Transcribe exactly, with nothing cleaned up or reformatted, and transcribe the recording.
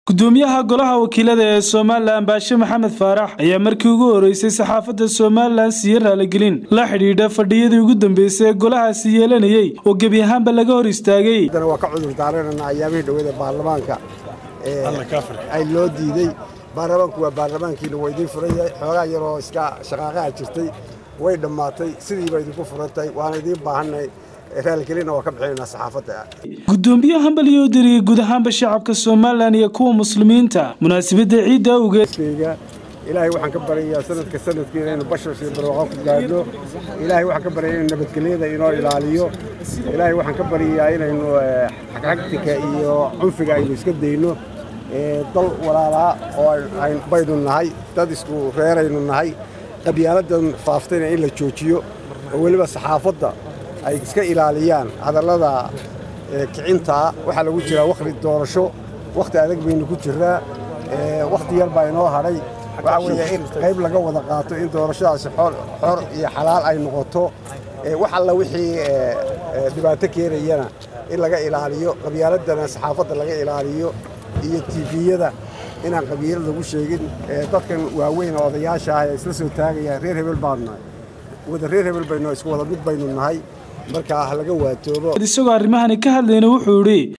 gudoomiyaha golaha wakiilada ee Soomaaliland Baashe Maxamed Faarax ayaa markii ugu horeysay saxaafadda Soomaaliland si raaligelin la xidhiidha fadhiyadii ugu dambeysay golahaasi yeelanayay oo gabi ahaanba laga hor istaagay. Waa ka cudur daaranana ayaamihii dhawada baarlamaanka ee ay loo diiday. baarlamaanku waa baarlamaankii la weydiin furay xogaa yar oo iska shaqaaqa jirtay way dhamaatay sidii bay idinku furantay waana idin baahanay raaligelin oo ka bixinayna saxaafadda. gudoomiyaha hambaliyo diriyay guud ahaanba shacabka Soomaaliland iyo kuwa muslimiinta munaasabadda ciidda awgeed ilaahay waxaan ka baryayaa sanadka sanadkiina inuu bashar iyo barwaaqo ku gaadho. ilaahay waxaan ka baryayaa in nabadgelyada inoo ilaaliyo. ilaahay waxaan ka baryayaa inaynu xaqxaqtiga iyo cunfiga aynu iska dayno. dal walaala oo ay baydu nahay dad isku reeraynu nahay qabyaladan faaftayna in la joojiyo oo waliba saxaafadda ay iska ilaaliyaan hadallada kicinta waxa lagu jira waqti doorasho waqti adag baynu ku jiraa waqti yar baa inoo haray waxa weeye in qayb laga wada qaato in doorashadaasi xor xor iyo xalaal ay noqoto wax alla wixii dhibaato keenayana in laga ilaaliyo qabyaladana saxaafadda laga ilaaliyo iyo T V-yada inaan qabiil lagu sheegin dadkan waaweyn oo odayaasha ah isla soo taagaya reer hebel baadnaay wada reer hebel baynu isku wada mid baynu nahay marka laga waatoobo isagoo arrimahani ka hadlayna wuxuu yiri